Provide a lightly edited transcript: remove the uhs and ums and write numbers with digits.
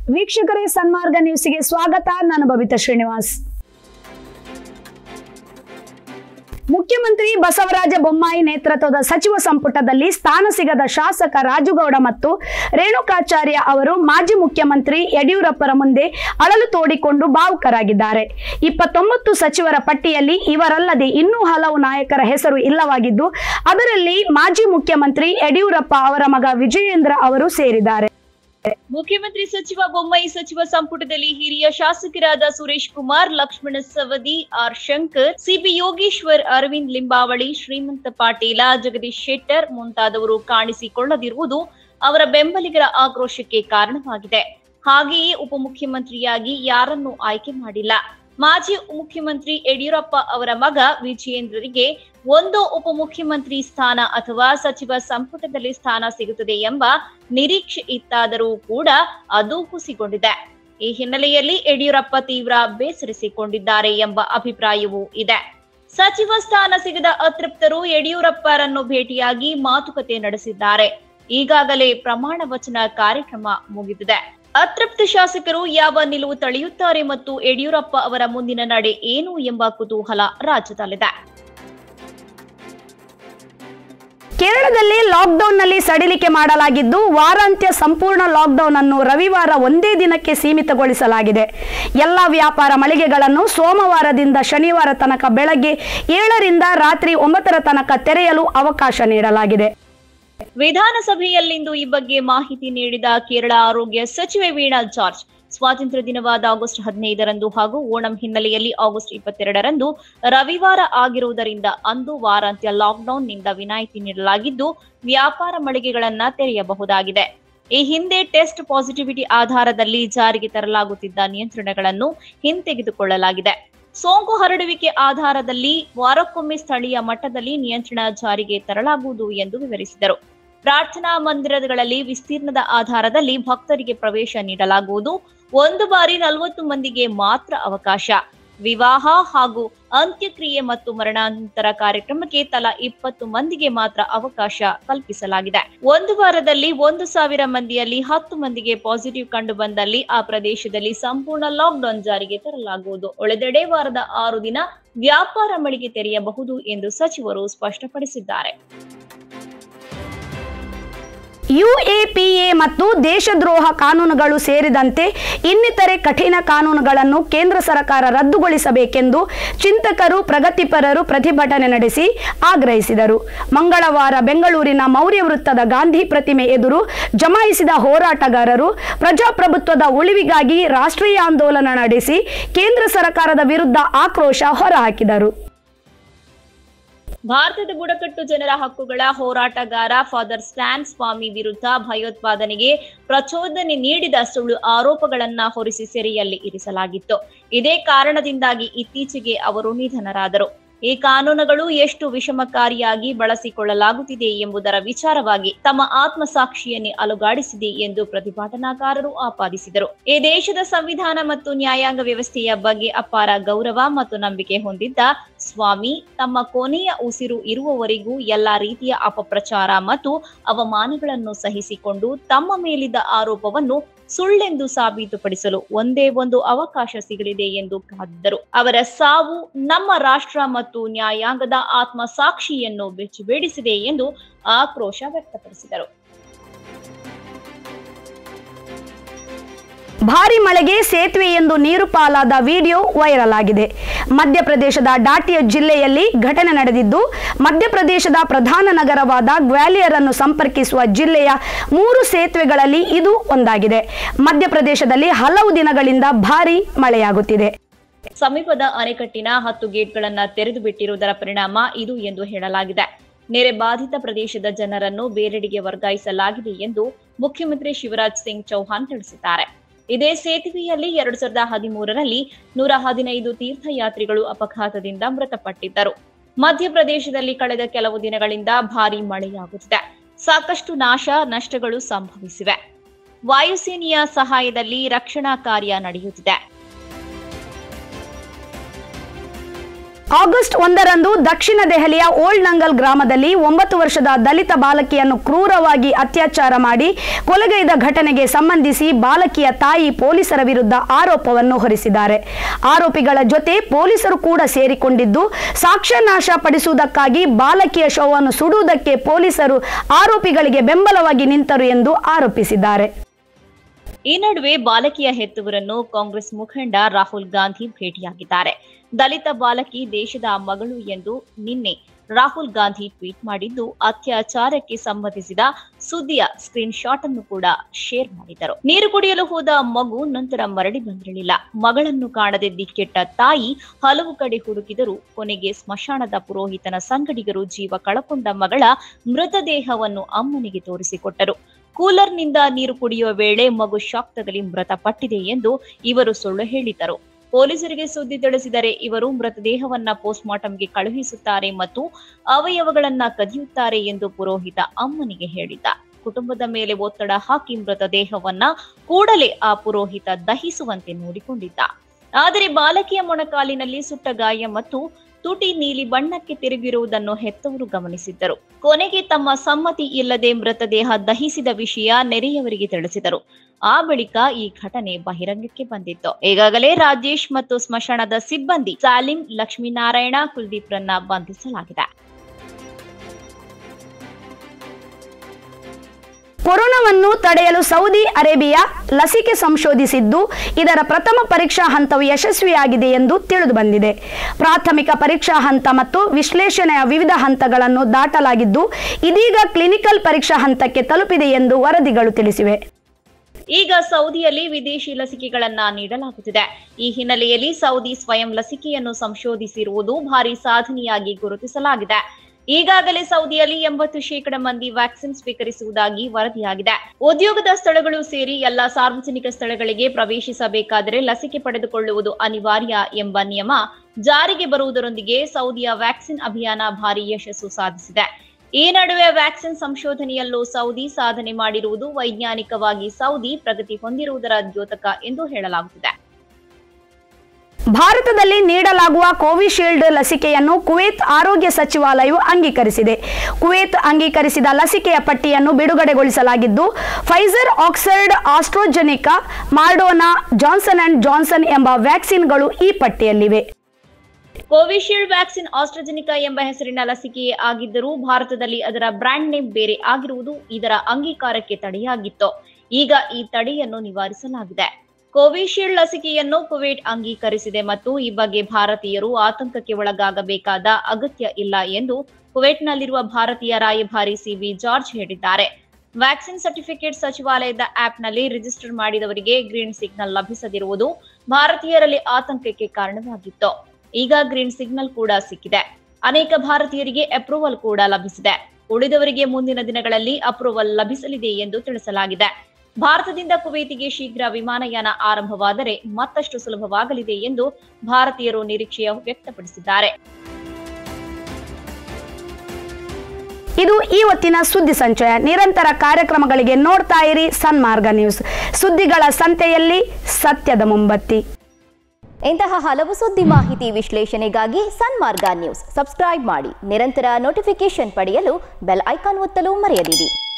ವೀಕ್ಷಕರೇ, ಸನ್ಮಾರ್ಗ ನ್ಯೂಸ್ಗೆ ಸ್ವಾಗತ. ನಾನು ಬಬಿತಾ ಶ್ರೀನಿವಾಸ್. ಮುಖ್ಯಮಂತ್ರಿ ಬಸವರಾಜ ಬೊಮ್ಮಾಯಿ ನೇತೃತ್ವದ ಸಚಿವ ಸಂಪುಟದಲ್ಲಿ ಸ್ಥಾನ ಸಿಗದ ಶಾಸಕ ರಾಜುಗೌಡ ಮತ್ತು ರೇಣುಕಾಚಾರ್ಯ ಅವರು ಮಾಜಿ ಮುಖ್ಯಮಂತ್ರಿ ಯಡಿಯೂರಪ್ಪರ ಮುಂದೆ ಅಳಲು ತೋಡಿಕೊಂಡು ಭಾವುಕರಾಗಿದ್ದಾರೆ. 29 ಸಚಿವರ ಪಟ್ಟಿಯಲ್ಲಿ ಇವರಲ್ಲದೆ ಇನ್ನೂ ಹಲವು ನಾಯಕರ ಹೆಸರು ಇಲ್ಲವಾಗಿದ್ದು, ಅದರಲ್ಲಿ ಮಾಜಿ ಮುಖ್ಯಮಂತ್ರಿ ಯಡಿಯೂರಪ್ಪ ಅವರ ಮಗ ವಿಜಯೇಂದ್ರ ಅವರು ಸೇರಿದ್ದಾರೆ. ಮುಖ್ಯಮಂತ್ರಿ ಸಚಿವ ಬೊಮ್ಮಾಯಿ ಸಚಿವ ಸಂಪುಟದಲ್ಲಿ ಹಿರಿಯ ಶಾಸಕರಾದ ಸುರೇಶ್ ಕುಮಾರ್, ಲಕ್ಷ್ಮಣ ಸವದಿ, ಆರ್ ಶಂಕರ್, ಸಿಬಿ ಯೋಗೇಶ್ವರ್, ಅರವಿಂದ್ ಲಿಂಬಾವಳಿ, ಶ್ರೀಮಂತ ಪಾಟೀಲ, ಜಗದೀಶ್ ಶೆಟ್ಟರ್ ಮುಂತಾದವರು ಕಾಣಿಸಿಕೊಳ್ಳದಿರುವುದು ಅವರ ಬೆಂಬಲಿಗರ ಆಕ್ರೋಶಕ್ಕೆ ಕಾರಣವಾಗಿದೆ. ಹಾಗೆಯೇ ಉಪಮುಖ್ಯಮಂತ್ರಿಯಾಗಿ ಯಾರನ್ನೂ ಆಯ್ಕೆ ಮಾಡಿಲ್ಲ. ಮಾಜಿ ಮುಖ್ಯಮಂತ್ರಿ ಯಡಿಯೂರಪ್ಪ ಅವರ ಮಗ ವಿಜಯೇಂದ್ರರಿಗೆ ಒಂದು ಉಪಮುಖ್ಯಮಂತ್ರಿ ಸ್ಥಾನ ಅಥವಾ ಸಚಿವ ಸಂಪುಟದಲ್ಲಿ ಸ್ಥಾನ ಸಿಗುತ್ತದೆ ಎಂಬ ನಿರೀಕ್ಷೆ ಇತ್ತಾದರೂ ಕೂಡ ಅದು ಹುಸಿಗೊಂಡಿದೆ. ಈ ಹಿನ್ನೆಲೆಯಲ್ಲಿ ಯಡಿಯೂರಪ್ಪ ತೀವ್ರ ಬೇಸರಿಸಿಕೊಂಡಿದ್ದಾರೆ ಎಂಬ ಅಭಿಪ್ರಾಯವೂ ಇದೆ. ಸಚಿವ ಸ್ಥಾನ ಸಿಗದ ಅತೃಪ್ತರು ಯಡಿಯೂರಪ್ಪರನ್ನು ಭೇಟಿಯಾಗಿ ಮಾತುಕತೆ ನಡೆಸಿದ್ದಾರೆ. ಈಗಾಗಲೇ ಪ್ರಮಾಣ ವಚನ ಕಾರ್ಯಕ್ರಮ ಮುಗಿದಿದೆ. ಅತೃಪ್ತ ಶಾಸಕರು ಯಾವ ನಿಲುವು ತಳೆಯುತ್ತಾರೆ ಮತ್ತು ಯಡಿಯೂರಪ್ಪ ಅವರ ಮುಂದಿನ ನಡೆ ಏನು ಎಂಬ ಕುತೂಹಲ ರಾಜ್ಯದಲ್ಲಿದೆ. ಕೇರಳದಲ್ಲಿ ಲಾಕ್ಡೌನ್ನಲ್ಲಿ ಸಡಿಲಿಕೆ ಮಾಡಲಾಗಿದ್ದು, ವಾರಾಂತ್ಯ ಸಂಪೂರ್ಣ ಲಾಕ್ಡೌನ್ ಅನ್ನು ರವಿವಾರ ಒಂದೇ ದಿನಕ್ಕೆ ಸೀಮಿತಗೊಳಿಸಲಾಗಿದೆ. ಎಲ್ಲ ವ್ಯಾಪಾರ ಮಳಿಗೆಗಳನ್ನು ಸೋಮವಾರದಿಂದ ಶನಿವಾರ ತನಕ ಬೆಳಗ್ಗೆ 7ರಿಂದ ರಾತ್ರಿ 9 ತನಕ ತೆರೆಯಲು ಅವಕಾಶ ನೀಡಲಾಗಿದೆ. ವಿಧಾನಸಭೆಯಲ್ಲಿಂದು ಈ ಬಗ್ಗೆ ಮಾಹಿತಿ ನೀಡಿದ ಕೇರಳ ಆರೋಗ್ಯ ಸಚಿವೆ ವೀಣಾ ಜಾರ್ಜ್, ಸ್ವಾತಂತ್ರ್ಯ ದಿನವಾದ ಆಗಸ್ಟ್ 15ರಂದು ಹಾಗೂ ಓಣಂ ಹಿನ್ನೆಲೆಯಲ್ಲಿ ಆಗಸ್ಟ್ 22ರಂದು ರವಿವಾರ ಆಗಿರುವುದರಿಂದ ಅಂದು ವಾರಾಂತ್ಯ ಲಾಕ್ಡೌನ್ ನಿಂದ ವಿನಾಯಿತಿ ನೀಡಲಾಗಿದ್ದು, ವ್ಯಾಪಾರ ಮಳಿಗೆಗಳನ್ನ ತೆರೆಯಬಹುದಾಗಿದೆ. ಈ ಹಿಂದೆ ಟೆಸ್ಟ್ ಪಾಸಿಟಿವಿಟಿ ಆಧಾರದಲ್ಲಿ ಜಾರಿಗೆ ತರಲಾಗುತ್ತಿದ್ದ ನಿಯಂತ್ರಣಗಳನ್ನು ಹಿಂತೆಗೆದುಕೊಳ್ಳಲಾಗಿದೆ. ಸೋಂಕು ಹರಡುವಿಕೆ ಆಧಾರದಲ್ಲಿ ವಾರಕ್ಕೊಮ್ಮೆ ಸ್ಥಳೀಯ ಮಟ್ಟದಲ್ಲಿ ನಿಯಂತ್ರಣ ಜಾರಿಗೆ ತರಲಾಗುವುದು ಎಂದು ವಿವರಿಸಿದರು. ಪ್ರಾರ್ಥನಾ ಮಂದಿರಗಳಲ್ಲಿ ವಿಸ್ತೀರ್ಣದ ಆಧಾರದಲ್ಲಿ ಭಕ್ತರಿಗೆ ಪ್ರವೇಶ ನೀಡಲಾಗುವುದು. ಒಂದು ಬಾರಿ 40 ಮಂದಿಗೆ ಮಾತ್ರ ಅವಕಾಶ. ವಿವಾಹ ಹಾಗೂ ಅಂತ್ಯಕ್ರಿಯೆ ಮತ್ತು ಮರಣಾನಂತರ ಕಾರ್ಯಕ್ರಮಕ್ಕೆ ತಲಾ 20 ಮಂದಿಗೆ ಮಾತ್ರ ಅವಕಾಶ ಕಲ್ಪಿಸಲಾಗಿದೆ. ಒಂದು ವಾರದಲ್ಲಿ 1,000 ಮಂದಿಯಲ್ಲಿ 10 ಮಂದಿಗೆ ಪಾಸಿಟಿವ್ ಕಂಡು ಬಂದಲ್ಲಿ ಆ ಪ್ರದೇಶದಲ್ಲಿ ಸಂಪೂರ್ಣ ಲಾಕ್ಡೌನ್ ಜಾರಿಗೆ ತರಲಾಗುವುದು. ಉಳಿದೆಡೆ ವಾರದ 6 ದಿನ ವ್ಯಾಪಾರ ಮಳಿಗೆ ತೆರೆಯಬಹುದು ಎಂದು ಸಚಿವರು ಸ್ಪಷ್ಟಪಡಿಸಿದ್ದಾರೆ. ಯುಎಪಿಎ ಮತ್ತು ದೇಶದ್ರೋಹ ಕಾನೂನುಗಳು ಸೇರಿದಂತೆ ಇನ್ನಿತರೆ ಕಠಿಣ ಕಾನೂನುಗಳನ್ನು ಕೇಂದ್ರ ಸರ್ಕಾರ ರದ್ದುಗೊಳಿಸಬೇಕೆಂದು ಚಿಂತಕರು, ಪ್ರಗತಿಪರರು ಪ್ರತಿಭಟನೆ ನಡೆಸಿ ಆಗ್ರಹಿಸಿದರು. ಮಂಗಳವಾರ ಬೆಂಗಳೂರಿನ ಮೌರ್ಯ ವೃತ್ತದ ಗಾಂಧಿ ಪ್ರತಿಮೆ ಎದುರು ಜಮಾಯಿಸಿದ ಹೋರಾಟಗಾರರು ಪ್ರಜಾಪ್ರಭುತ್ವದ ಉಳಿವಿಗಾಗಿ ರಾಷ್ಟ್ರೀಯ ಆಂದೋಲನ ನಡೆಸಿ ಕೇಂದ್ರ ಸರ್ಕಾರದ ವಿರುದ್ಧ ಆಕ್ರೋಶ ಹೊರಹಾಕಿದರು. ಭಾರತದ ಬುಡಕಟ್ಟು ಜನರ ಹಕ್ಕುಗಳ ಹೋರಾಟಗಾರ ಫಾದರ್ ಸ್ಟ್ಯಾನ್ ಸ್ವಾಮಿ ವಿರುದ್ಧ ಭಯೋತ್ಪಾದನೆಗೆ ಪ್ರಚೋದನೆ ನೀಡಿದ ಸುಳ್ಳು ಆರೋಪಗಳನ್ನ ಹೊರಿಸಿ ಸೆರೆಯಲ್ಲಿ ಇರಿಸಲಾಗಿತ್ತು. ಇದೇ ಕಾರಣದಿಂದಾಗಿ ಇತ್ತೀಚೆಗೆ ಅವರು ನಿಧನರಾದರು. ಈ ಕಾನೂನುಗಳು ಎಷ್ಟು ವಿಷಮಕಾರಿಯಾಗಿ ಬಳಸಿಕೊಳ್ಳಲಾಗುತ್ತಿದೆ ಎಂಬುದರ ವಿಚಾರವಾಗಿ ತಮ್ಮ ಆತ್ಮಸಾಕ್ಷಿಯನ್ನೇ ಅಲುಗಾಡಿಸಿದೆ ಎಂದು ಪ್ರತಿಭಟನಾಕಾರರು ಆಪಾದಿಸಿದರು. ಈ ದೇಶದ ಸಂವಿಧಾನ ಮತ್ತು ನ್ಯಾಯಾಂಗ ವ್ಯವಸ್ಥೆಯ ಬಗ್ಗೆ ಅಪಾರ ಗೌರವ ಮತ್ತು ನಂಬಿಕೆ ಹೊಂದಿದ್ದ ಸ್ವಾಮಿ ತಮ್ಮ ಕೊನೆಯ ಉಸಿರು ಇರುವವರೆಗೂ ಎಲ್ಲಾ ರೀತಿಯ ಅಪಪ್ರಚಾರ ಮತ್ತು ಅವಮಾನಗಳನ್ನು ಸಹಿಸಿಕೊಂಡು ತಮ್ಮ ಮೇಲಿದ್ದ ಆರೋಪವನ್ನು ಸುಳ್ಳೆಂದು ಸಾಬೀತುಪಡಿಸಲು ಒಂದೇ ಒಂದು ಅವಕಾಶ ಸಿಗಲಿದೆ ಎಂದು ಕಾದಿದ್ದರು. ಅವರ ಸಾವು ನಮ್ಮ ರಾಷ್ಟ್ರ ಮತ್ತು ನ್ಯಾಯಾಂಗದ ಆತ್ಮಸಾಕ್ಷಿಯನ್ನು ಬೆಚ್ಚಿಬೇಡಿಸಿದೆ ಎಂದು ಆಕ್ರೋಶ ವ್ಯಕ್ತಪಡಿಸಿದರು. ಭಾರಿ ಮಳೆಗೆ ಸೇತುವೆಯೊಂದು ನೀರು ಪಾಲಾದ ವಿಡಿಯೋ ವೈರಲ್ ಆಗಿದೆ. ಮಧ್ಯಪ್ರದೇಶದ ಡಾಟಿಯಾ ಜಿಲ್ಲೆಯಲ್ಲಿ ಘಟನೆ ನಡೆದಿದ್ದು, ಮಧ್ಯಪ್ರದೇಶದ ಪ್ರಧಾನ ನಗರವಾದ ಗ್ವಾಲಿಯರ್ ಅನ್ನು ಸಂಪರ್ಕಿಸುವ ಜಿಲ್ಲೆಯ 3 ಸೇತುವೆಗಳಲ್ಲಿ ಇದು ಒಂದಾಗಿದೆ. ಮಧ್ಯಪ್ರದೇಶದಲ್ಲಿ ಹಲವು ದಿನಗಳಿಂದ ಭಾರಿ ಮಳೆಯಾಗುತ್ತಿದೆ. ಸಮೀಪದ ಅಣೆಕಟ್ಟಿನ 10 ಗೇಟ್ಗಳನ್ನು ತೆರೆದು ಬಿಟ್ಟಿರುವುದರ ಪರಿಣಾಮ ಇದು ಎಂದು ಹೇಳಲಾಗಿದೆ. ನೆರೆ ಬಾಧಿತ ಪ್ರದೇಶದ ಜನರನ್ನು ಬೇರೆಡೆಗೆ ವರ್ಗಾಯಿಸಲಾಗಿದೆ ಎಂದು ಮುಖ್ಯಮಂತ್ರಿ ಶಿವರಾಜ್ ಸಿಂಗ್ ಚೌಹಾಣ್ ತಿಳಿಸಿದ್ದಾರೆ. ಇದೇ ಸೇತುವೆಯಲ್ಲಿ 2013ರಲ್ಲಿ 115 ತೀರ್ಥಯಾತ್ರಿಗಳು ಅಪಘಾತದಿಂದ ಮೃತಪಟ್ಟಿದ್ದರು. ಮಧ್ಯಪ್ರದೇಶದಲ್ಲಿ ಕಳೆದ ಕೆಲವು ದಿನಗಳಿಂದ ಭಾರೀ ಮಳೆಯಾಗುತ್ತಿದೆ. ಸಾಕಷ್ಟು ನಾಶ ನಷ್ಟಗಳು ಸಂಭವಿಸಿವೆ. ವಾಯುಸೇನೆಯ ಸಹಾಯದಲ್ಲಿ ರಕ್ಷಣಾ ಕಾರ್ಯ ನಡೆಯುತ್ತಿದೆ. ಆಗಸ್ಟ್ 1ರಂದು ದಕ್ಷಿಣ ದೆಹಲಿಯ ಓಲ್ಡ್ ನಂಗಲ್ ಗ್ರಾಮದಲ್ಲಿ 9 ವರ್ಷದ ದಲಿತ ಬಾಲಕಿಯನ್ನು ಕ್ರೂರವಾಗಿ ಅತ್ಯಾಚಾರ ಮಾಡಿ ಕೊಲೆಗೈದ ಘಟನೆಗೆ ಸಂಬಂಧಿಸಿ ಬಾಲಕಿಯ ತಾಯಿ ಪೊಲೀಸರ ವಿರುದ್ಧ ಆರೋಪವನ್ನು ಹೊರಿಸಿದ್ದಾರೆ. ಆರೋಪಿಗಳ ಜೊತೆ ಪೊಲೀಸರು ಕೂಡ ಸೇರಿಕೊಂಡಿದ್ದು ಸಾಕ್ಷ್ಯ ನಾಶ ಪಡಿಸುವುದಕ್ಕಾಗಿ ಬಾಲಕಿಯ ಶವವನ್ನು ಸುಡುವುದಕ್ಕೆ ಪೊಲೀಸರು ಆರೋಪಿಗಳಿಗೆ ಬೆಂಬಲವಾಗಿ ನಿಂತರು ಎಂದು ಆರೋಪಿಸಿದ್ದಾರೆ. ಈ ನಡುವೆ ಬಾಲಕಿಯ ಹೆತ್ತವರನ್ನು ಕಾಂಗ್ರೆಸ್ ಮುಖಂಡ ರಾಹುಲ್ ಗಾಂಧಿ ಭೇಟಿಯಾಗಿದ್ದಾರೆ. ದಲಿತ ಬಾಲಕಿ ದೇಶದ ಮಗಳು ಎಂದು ನಿನ್ನೆ ರಾಹುಲ್ ಗಾಂಧಿ ಟ್ವೀಟ್ ಮಾಡಿದ್ದು, ಅತ್ಯಾಚಾರಕ್ಕೆ ಸಂಬಂಧಿಸಿದ ಸುದ್ದಿಯ ಸ್ಕ್ರೀನ್ ಶಾಟ್ ಅನ್ನು ಕೂಡ ಶೇರ್ ಮಾಡಿದರು. ನೀರು ಕುಡಿಯಲು ಹೋದ ಮಗು ನಂತರ ಮರಳಿ ಬಂದಿರಲಿಲ್ಲ. ಮಗಳನ್ನು ಕಾಣದೆ ದಿಕ್ಕೆಟ್ಟ ತಾಯಿ ಹಲವು ಕಡೆ ಹುಡುಕಿದರೂ ಕೊನೆಗೆ ಸ್ಮಶಾನದ ಪುರೋಹಿತನ ಸಂಗಡಿಗರು ಜೀವ ಕಳಕೊಂಡ ಮಗಳ ಮೃತದೇಹವನ್ನು ಅಮ್ಮನಿಗೆ ತೋರಿಸಿಕೊಟ್ಟರು. ಕೂಲರ್ನಿಂದ ನೀರು ಕುಡಿಯುವ ವೇಳೆ ಮಗು ಶಾಕ್ ತಗಲಿ ಮೃತಪಟ್ಟಿದೆ ಎಂದು ಇವರು ಸುಳ್ಳು ಹೇಳಿದ್ದರು. ಪೊಲೀಸರಿಗೆ ಸುದ್ದಿ ತಿಳಿಸಿದರೆ ಇವರು ಮೃತದೇಹವನ್ನ ಪೋಸ್ಟ್ ಮಾರ್ಟಂಗೆ ಕಳುಹಿಸುತ್ತಾರೆ ಮತ್ತು ಅವಯವಗಳನ್ನ ಕದಿಯುತ್ತಾರೆ ಎಂದು ಪುರೋಹಿತ ಅಮ್ಮನಿಗೆ ಹೇಳಿದ್ದ. ಕುಟುಂಬದ ಮೇಲೆ ಒತ್ತಡ ಹಾಕಿ ಮೃತದೇಹವನ್ನ ಕೂಡಲೇ ಆ ಪುರೋಹಿತ ದಹಿಸುವಂತೆ ನೋಡಿಕೊಂಡಿದ್ದ. ಆದರೆ ಬಾಲಕಿಯ ಮೊಣಕಾಲಿನಲ್ಲಿ ಸುಟ್ಟ ಗಾಯ ಮತ್ತು ತುಟಿ ನೀಲಿ ಬಣ್ಣಕ್ಕೆ ತಿರುಗಿರುವುದನ್ನು ಹೆತ್ತವರು ಗಮನಿಸಿದ್ದರು. ಕೊನೆಗೆ ತಮ್ಮ ಸಮ್ಮತಿ ಇಲ್ಲದೆ ಮೃತದೇಹ ದಹಿಸಿದ ವಿಷಯ ನೆರೆಯವರಿಗೆ ತಿಳಿಸಿದರು. ಆ ಬಳಿಕ ಈ ಘಟನೆ ಬಹಿರಂಗಕ್ಕೆ ಬಂದಿತ್ತು. ಈಗಾಗಲೇ ರಾಜೇಶ್ ಮತ್ತು ಸ್ಮಶಾನದ ಸಿಬ್ಬಂದಿ ಸಾಲಿಂ, ಲಕ್ಷ್ಮೀನಾರಾಯಣ, ಕುಲ್ದೀಪ್ರನ್ನ ಬಂಧಿಸಲಾಗಿದೆ. ಕೊರೋನಾವನ್ನು ತಡೆಯಲು ಸೌದಿ ಅರೇಬಿಯಾ ಲಸಿಕೆ ಸಂಶೋಧಿಸಿದ್ದು, ಇದರ ಪ್ರಥಮ ಪರೀಕ್ಷಾ ಹಂತವು ಯಶಸ್ವಿಯಾಗಿದೆ ಎಂದು ತಿಳಿದುಬಂದಿದೆ. ಪ್ರಾಥಮಿಕ ಪರೀಕ್ಷಾ ಹಂತ ಮತ್ತು ವಿಶ್ಲೇಷಣೆಯ ವಿವಿಧ ಹಂತಗಳನ್ನು ದಾಟಲಾಗಿದ್ದು, ಇದೀಗ ಕ್ಲಿನಿಕಲ್ ಪರೀಕ್ಷಾ ಹಂತಕ್ಕೆ ತಲುಪಿದೆ ಎಂದು ವರದಿಗಳು ತಿಳಿಸಿವೆ. ಈಗ ಸೌದಿಯಲ್ಲಿ ವಿದೇಶಿ ಲಸಿಕೆಗಳನ್ನ ನೀಡಲಾಗುತ್ತಿದೆ. ಈ ಹಿನ್ನೆಲೆಯಲ್ಲಿ ಸೌದಿ ಸ್ವಯಂ ಲಸಿಕೆಯನ್ನು ಸಂಶೋಧಿಸಿರುವುದು ಭಾರಿ ಸಾಧನೆಯಾಗಿ ಗುರುತಿಸಲಾಗಿದೆ. ಈಗಾಗಲೇ ಸೌದಿಯಲ್ಲಿ 80% ಮಂದಿ ವ್ಯಾಕ್ಸಿನ್ ಸ್ವೀಕರಿಸುವುದಾಗಿ ವರದಿಯಾಗಿದೆ. ಉದ್ಯೋಗದ ಸ್ಥಳಗಳು ಸೇರಿ ಎಲ್ಲಾ ಸಾರ್ವಜನಿಕ ಸ್ಥಳಗಳಿಗೆ ಪ್ರವೇಶಿಸಬೇಕಾದರೆ ಲಸಿಕೆ ಪಡೆದುಕೊಳ್ಳುವುದು ಅನಿವಾರ್ಯ ಎಂಬ ನಿಯಮ ಜಾರಿಗೆ ಬರುವುದರೊಂದಿಗೆ ಸೌದಿಯ ವ್ಯಾಕ್ಸಿನ್ ಅಭಿಯಾನ ಭಾರಿ ಯಶಸ್ಸು ಸಾಧಿಸಿದೆ. ಈ ನಡುವೆ ವ್ಯಾಕ್ಸಿನ್ ಸಂಶೋಧನೆಯಲ್ಲೂ ಸೌದಿ ಸಾಧನೆ ಮಾಡಿರುವುದು ವೈಜ್ಞಾನಿಕವಾಗಿ ಸೌದಿ ಪ್ರಗತಿ ಹೊಂದಿರುವುದರ ದ್ಯೋತಕ ಎಂದು ಹೇಳಲಾಗುತ್ತಿದೆ. ಭಾರತದಲ್ಲಿ ನೀಡಲಾಗುವ ಕೋವಿಶೀಲ್ಡ್ ಲಸಿಕೆಯನ್ನು ಕುವೈತ್ ಆರೋಗ್ಯ ಸಚಿವಾಲಯವು ಅಂಗೀಕರಿಸಿದೆ. ಕುವೈತ್ ಅಂಗೀಕರಿಸಿದ ಲಸಿಕೆಯ ಪಟ್ಟಿಯನ್ನು ಬಿಡುಗಡೆಗೊಳಿಸಲಾಗಿದ್ದು, Pfizer, Oxford, AstraZeneca, Moderna, Johnson and Johnson ಎಂಬ ವ್ಯಾಕ್ಸಿನ್ಗಳು ಈ ಪಟ್ಟಿಯಲ್ಲಿವೆ. ಕೋವಿಶೀಲ್ಡ್ ವ್ಯಾಕ್ಸಿನ್ ಆಸ್ಟ್ರಾಜೆನಿಕಾ ಎಂಬ ಹೆಸರಿನ ಲಸಿಕೆಯೇ ಆಗಿದ್ದರೂ ಭಾರತದಲ್ಲಿ ಅದರ ಬ್ರ್ಯಾಂಡ್ ನೇಮ್ ಬೇರೆ ಆಗಿರುವುದು ಇದರ ಅಂಗೀಕಾರಕ್ಕೆ ತಡೆಯಾಗಿತ್ತು. ಈಗ ಈ ತಡೆಯನ್ನು ನಿವಾರಿಸಲಾಗಿದೆ. ಕೋವಿಶೀಲ್ಡ್ ಲಸಿಕೆಯನ್ನು ಕುವೈಟ್ ಅಂಗೀಕರಿಸಿದೆ ಮತ್ತು ಈ ಬಗ್ಗೆ ಭಾರತೀಯರು ಆತಂಕಕ್ಕೆ ಒಳಗಾಗಬೇಕಾದ ಅಗತ್ಯ ಇಲ್ಲ ಎಂದು ಕುವೈಟ್ನಲ್ಲಿರುವ ಭಾರತೀಯ ರಾಯಭಾರಿ ಸಿವಿ ಜಾರ್ಜ್ ಹೇಳಿದ್ದಾರೆ. ವ್ಯಾಕ್ಸಿನ್ ಸರ್ಟಿಫಿಕೇಟ್ ಸಚಿವಾಲಯದ ಆಪ್ನಲ್ಲಿ ರಿಜಿಸ್ಟರ್ ಮಾಡಿದವರಿಗೆ ಗ್ರೀನ್ ಸಿಗ್ನಲ್ ಲಭಿಸದಿರುವುದು ಭಾರತೀಯರಲ್ಲಿ ಆತಂಕಕ್ಕೆ ಕಾರಣವಾಗಿತ್ತು. ಈಗ ಗ್ರೀನ್ ಸಿಗ್ನಲ್ ಕೂಡ ಸಿಕ್ಕಿದೆ. ಅನೇಕ ಭಾರತೀಯರಿಗೆ ಅಪ್ರೂವಲ್ ಕೂಡ ಲಭಿಸಿದೆ. ಉಳಿದವರಿಗೆ ಮುಂದಿನ ದಿನಗಳಲ್ಲಿ ಅಪ್ರೂವಲ್ ಲಭಿಸಲಿದೆ ಎಂದು ತಿಳಿಸಲಾಗಿದೆ. ಭಾರತದಿಂದ ಕುವೈತಿಗೆ ಶೀಘ್ರ ವಿಮಾನಯಾನ ಆರಂಭವಾದರೆ ಮತ್ತಷ್ಟು ಸುಲಭವಾಗಲಿದೆ ಎಂದು ಭಾರತೀಯರು ನಿರೀಕ್ಷೆ ವ್ಯಕ್ತಪಡಿಸಿದ್ದಾರೆ. ಇದು ಇವತ್ತಿನ ಸುದ್ದಿ ಸಂಚಯ. ನಿರಂತರ ಕಾರ್ಯಕ್ರಮಗಳಿಗೆ ನೋಡ್ತಾ ಇರಿ ಸನ್ಮಾರ್ಗ ನ್ಯೂಸ್. ಸುದ್ದಿಗಳ ಸಂತೆಯಲ್ಲಿ ಸತ್ಯದ ಮೊಂಬತ್ತಿ. ಇಂತಹ ಹಲವು ಸುದ್ದಿ ಮಾಹಿತಿ ವಿಶ್ಲೇಷಣೆಗಾಗಿ ಸನ್ಮಾರ್ಗ ನ್ಯೂಸ್ ಸಬ್ಸ್ಕ್ರೈಬ್ ಮಾಡಿ. ನಿರಂತರ ನೋಟಿಫಿಕೇಶನ್ ಪಡೆಯಲು ಬೆಲ್ ಐಕಾನ್ ಒತ್ತಲು ಮರೆಯದಿರಿ.